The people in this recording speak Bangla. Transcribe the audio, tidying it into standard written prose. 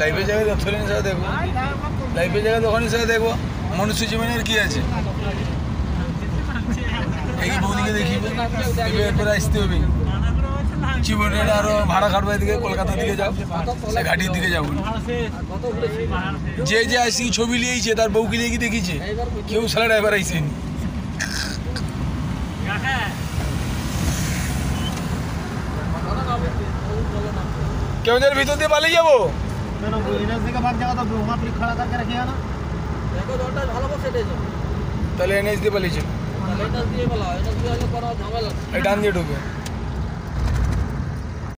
লাইফে জায়গায় দক্ষিণের সাথে দেখবো, লাইফে জায়গায় দোকানের সাথে দেখবো, মনুষ্য জীবনের কি আছে? এই বৌদিকে দেখিবে, এরপরে আসতে হবে জীবনের আরো ভাড়া খাটবো, এদিকে কলকাতার দিকে যাও, সে ঘাটির দিকে যাবো। যে যে আসি ছবি নিয়েছে তার বউকে নিয়ে কি দেখিছে? কেউ সালা ড্রাইভার আইসেনি। কেউদের ভিতর দিয়ে পালিয়ে যাবো, তাহলে এনএস দিয়ে পালিয়েছে, ডান দিয়ে ঢুকে।